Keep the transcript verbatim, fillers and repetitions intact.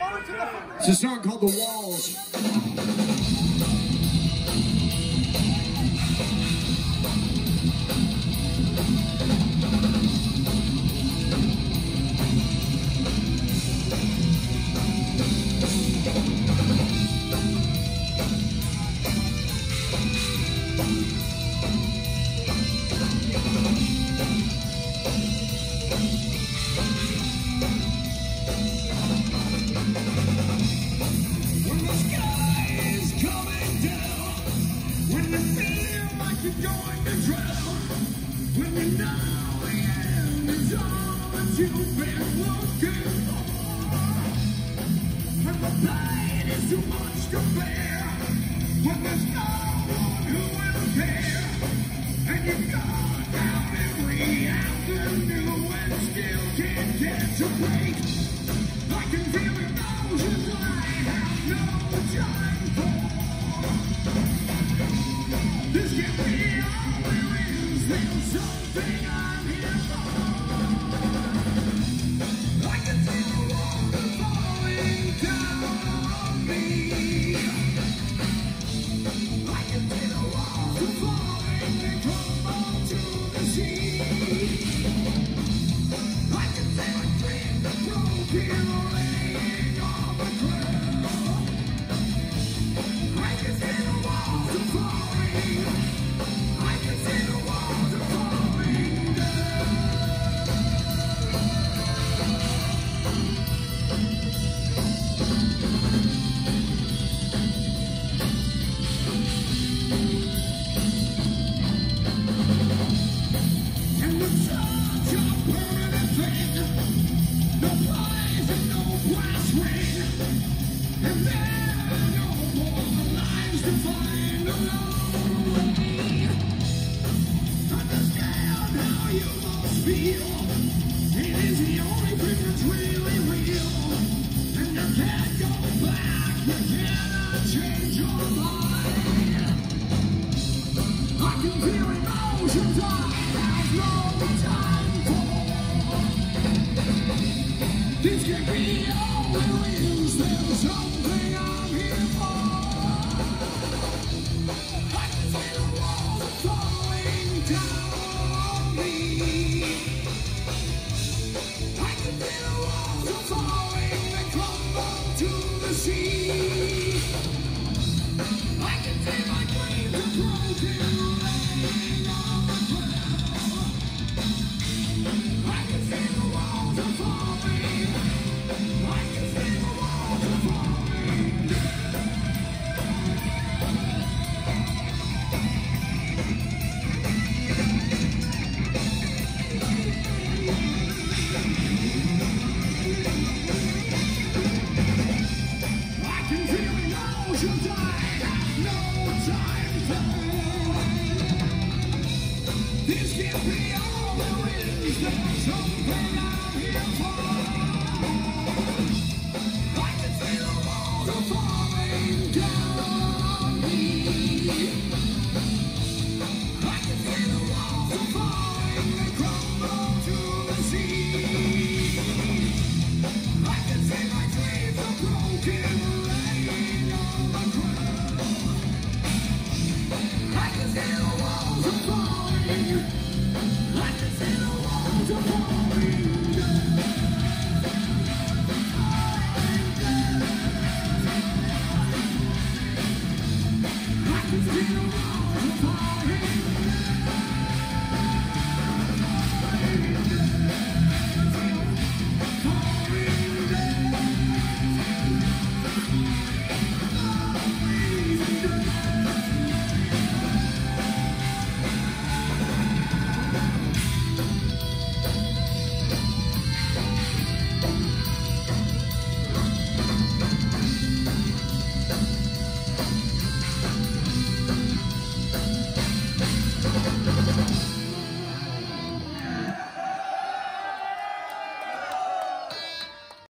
It's a song called The Walls. You've been looking for, when the pain is too much to bear, when there's no one who will care, and you've gone out every afternoon and still can't catch a break. I can feel emotions I have no time for. This can't be all there is, there's something I'm here for. This can be all there is, there's something I'm here for. I can see the walls are falling down on me. I can see the walls are falling, they crumble to the sea. I can see my dreams are broken, laying on the ground. I can see the walls are falling. I can see the